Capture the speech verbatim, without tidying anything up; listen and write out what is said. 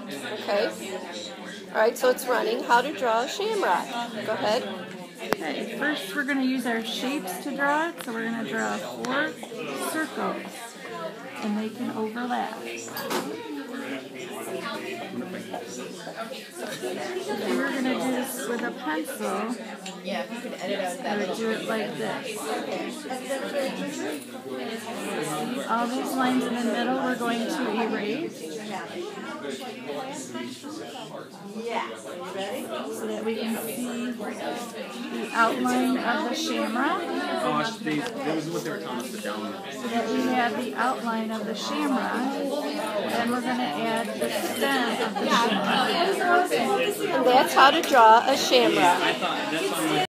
Okay. All right, so it's running. How to draw a shamrock. Go ahead. Okay, first we're going to use our shapes to draw it. So we're going to draw four circles, and they can overlap. If we were going to do this with a pencil, yeah, if you could edit out that I would do it like this. All these lines in the middle we're going to erase. Yeah. Ready? So that we can see the outline of the shamrock. Oh, they, that was what they were telling us to download. So that we have the outline of the shamrock. Then we're going to add the stem of the shamrock. And that's how to draw a shamrock. I thought that's on my